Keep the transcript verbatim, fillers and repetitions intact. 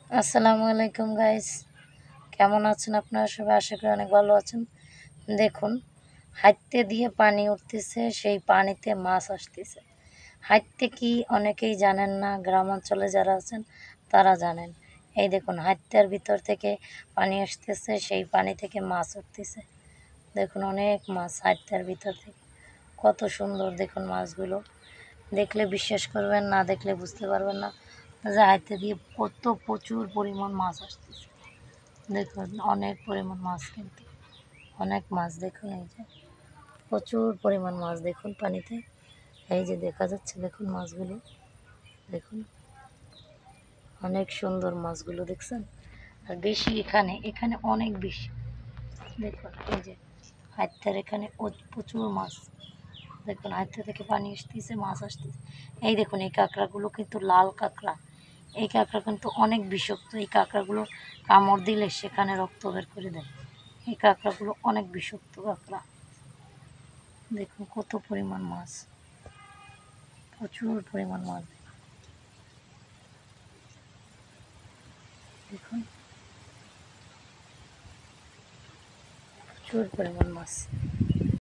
আসসালামু আলাইকুম গাইস, কেমন আছেন আপনারা সবাই? আশা করি অনেক ভালো আছেন। দেখুন, হাঁটতে দিয়ে পানি উঠতেছে, সেই পানিতে মাছ আসতেছে। হাঁটতে কি অনেকেই জানেন না, গ্রাম অঞ্চলে যারা আছেন তারা জানেন। এই দেখুন, হাঁটতের ভিতর থেকে পানি আসতেছে, সেই পানি থেকে মাছ উঠতেছে। দেখুন, অনেক মাছ হাঁটতের ভিতর থেকে। কত সুন্দর দেখুন মাছগুলো। দেখলে বিশ্বাস করবেন, না দেখলে বুঝতে পারবেন না যে হাঁটতে দিয়ে কত প্রচুর পরিমাণ মাছ আসতেছে। দেখুন, অনেক পরিমাণ মাছ, কিন্তু অনেক মাছ। দেখুন, এই যে প্রচুর পরিমাণ মাছ দেখুন পানিতে। এই যে দেখা যাচ্ছে, দেখুন মাছগুলো। দেখুন, অনেক সুন্দর মাছগুলো, দেখছেন? আর বেশি এখানে এখানে অনেক বেশি। দেখুন, এই যে হাতের এখানে প্রচুর মাছ। দেখুন, হাতে থেকে পানি আসতেছে, মাছ আসতেছে। এই দেখুন, এই কাঁকড়াগুলো কিন্তু লাল কাঁকড়া। এই কাঁকড়া কিন্তু অনেক বিষাক্ত। এই কাঁকড়াগুলো কামড় দিলে সেখানে রক্ত বের করে দেয়। এই কাঁকড়াগুলো অনেক বিষাক্ত কাঁকড়া। দেখুন কত পরিমাণ মাছ, প্রচুর পরিমাণ মাছ। দেখুন, প্রচুর পরিমাণ মাছ।